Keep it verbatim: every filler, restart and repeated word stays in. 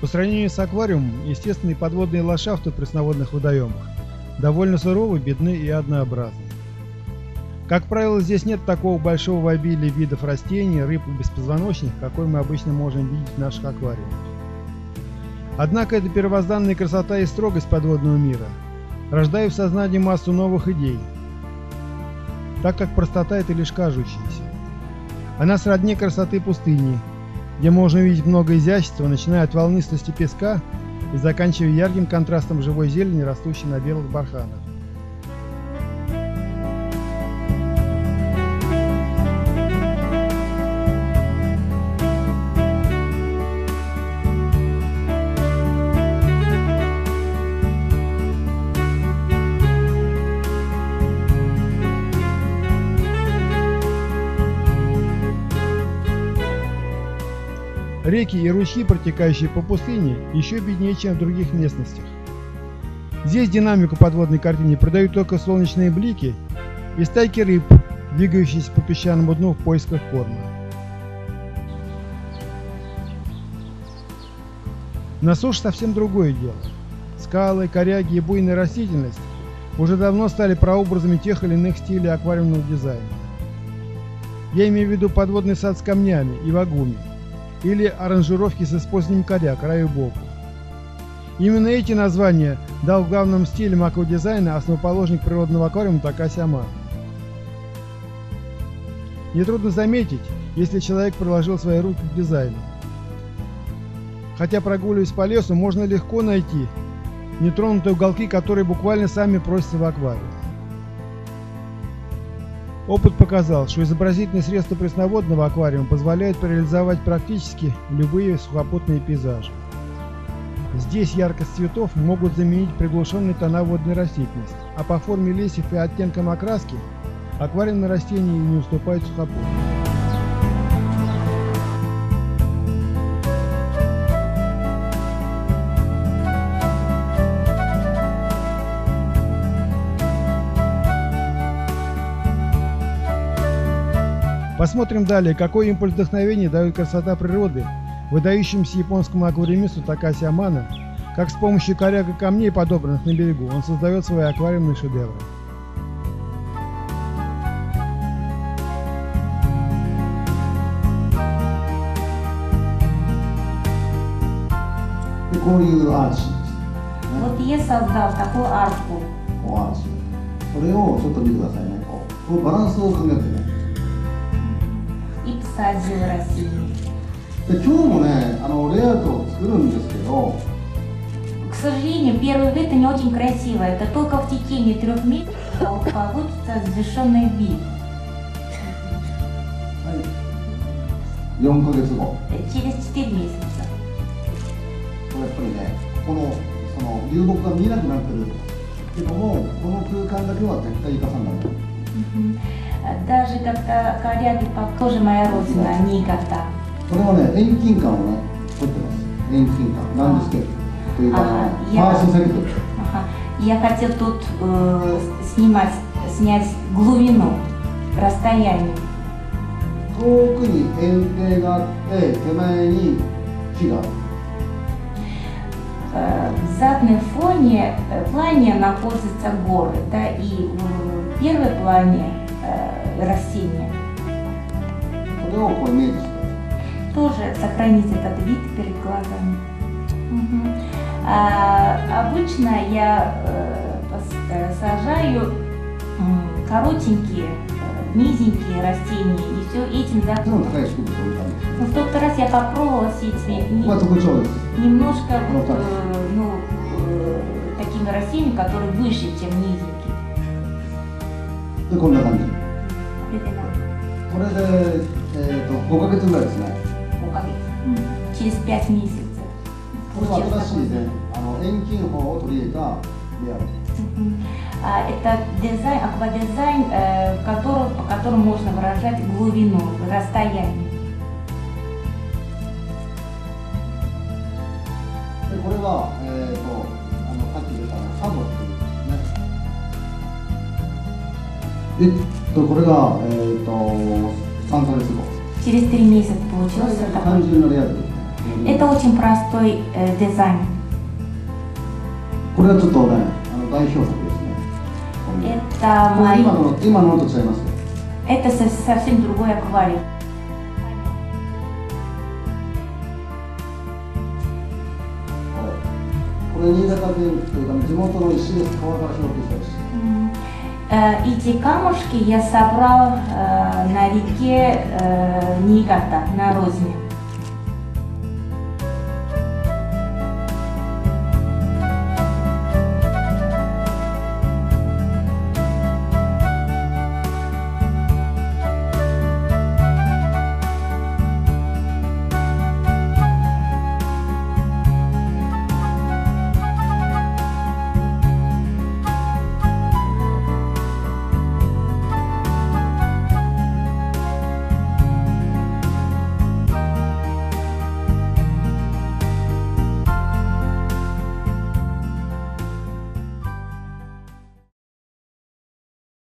сравнению с аквариумом, естественные подводные ландшафты в пресноводных водоемах довольно суровы, бедны и однообразны. Как правило, здесь нет такого большого обилия видов растений, рыб и беспозвоночных, какой мы обычно можем видеть в наших аквариумах. Однако эта первозданная красота и строгость подводного мира рождают в сознании массу новых идей, так как простота – это лишь кажущаяся. Она сродни красоты пустыни, где можно увидеть много изящества, начиная от волнистости песка и заканчивая ярким контрастом живой зелени, растущей на белых барханах. Реки и ручьи, протекающие по пустыне, еще беднее, чем в других местностях. Здесь динамику подводной картине придают только солнечные блики и стайки рыб, двигающиеся по песчаному дну в поисках корма. На суше совсем другое дело. Скалы, коряги и буйная растительность уже давно стали прообразами тех или иных стилей аквариумного дизайна. Я имею в виду подводный сад с камнями и вагуми, или аранжировки с использованием коряк, краю боку. Именно эти названия дал главным стилем аквадизайна основоположник природного аквариума Такаси Амано. Нетрудно заметить, если человек приложил свои руки к дизайну. Хотя, прогуливаясь по лесу, можно легко найти нетронутые уголки, которые буквально сами просятся в аквариум. Опыт показал, что изобразительные средства пресноводного аквариума позволяют реализовать практически любые сухопутные пейзажи. Здесь яркость цветов могут заменить приглушенные тона водной растительности, а по форме листьев и оттенкам окраски аквариумные растения не уступают сухопутным. Посмотрим далее, какой импульс вдохновения дает красота природы выдающемуся японскому аквариумисту Такаси Амано, как с помощью коряк и камней, подобранных на берегу, он создает свои аквариумные шедевры. こういうアーチですね。 Вот я создал такую арку. こうアーチ。これをちょっと見てくださいね。こう、このバランスを考えてね。 И посадил растение. で今日もね、あのレイアウトを作るんですけど。 К сожалению, первый вид не очень красиво. Это только в течение трех месяцев получится завершенный вид. よんかげつご。 Через четыре месяца. やっぱりね、このその流木が見えなくなってるけども、この空間だけは絶対生かさない。 Даже когда коряги тоже моя родина, они никогда. これはね、遠近感をね、取ってます。遠近感、なんですけど、というか、ファーストセクト。 Я хотел тут э, снимать, снять глубину, расстояние. 遠くに園庭があって、手前に木がある。 В заднем фоне плане находятся горы, да, и в первом плане э, растения. Тоже сохранить этот вид перед глазами. Угу. А, обычно я э, сажаю э, коротенькие, низенькие растения, и все этим закончилось. Но в тот раз я попробовала с этими немножко э, ну, э, такими растениями, которые выше, чем низенькие. Через пять месяцев. Это дизайн, аквадизайн, э, который, по которому можно выражать глубину, расстояние. これは、えーと、あのさっき出たサドっていうね。えっと、これが、えーと、さんかげつご。 Через три месяца получился такой. 単純なレアル。 Это очень простой э, дизайн. これはちょっとね、あの代表作ですね。 Это これ мои... 今の今ののと違いますよ。 Это со- совсем другой аквариум. これ新潟県というか地元の石です。川から拾ってきた石。 М, э, Эти камушки я собрал э, на реке э, Нигата, на Розне.